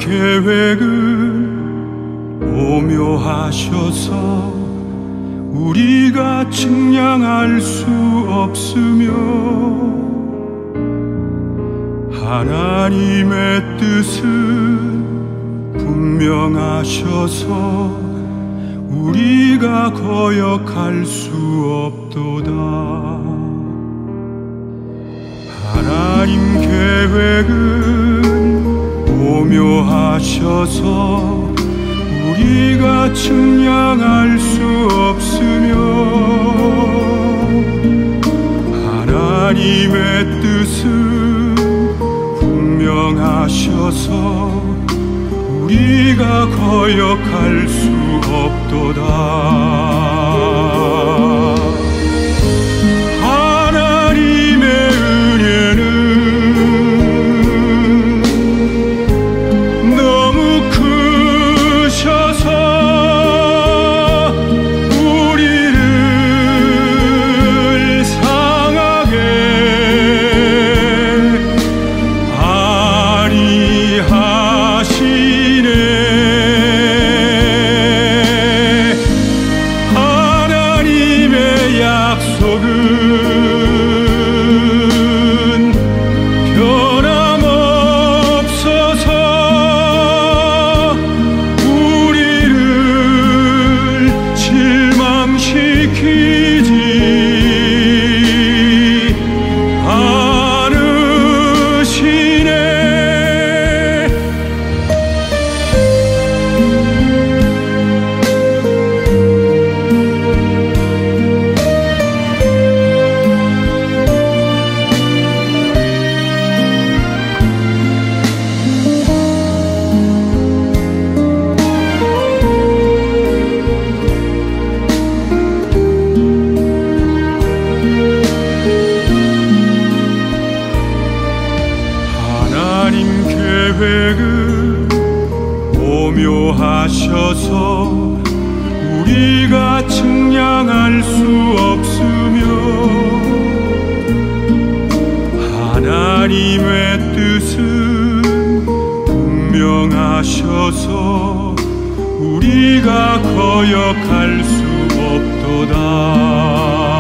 계획은 오묘하셔서 우리가 측량할 수 없으며 하나님의 뜻은 분명하셔서 우리가 거역할 수 없도다. 하나님 계획은 오묘하셔서 우리가 측량할 수 없으며 하나님의 뜻은 분명하셔서 우리가 거역할 수 없도다. 하나님의 은혜는 너무 크셔서 우리를 상하게 아니하시네. 하나님의 약속은 변함없어서 우리를 실망시키지 않으시네. 하나님 계획은 오묘하셔서 우리가 측량할 수 없으며 하나님의 뜻은 분명하셔서 우리가 거역할 수 없도다.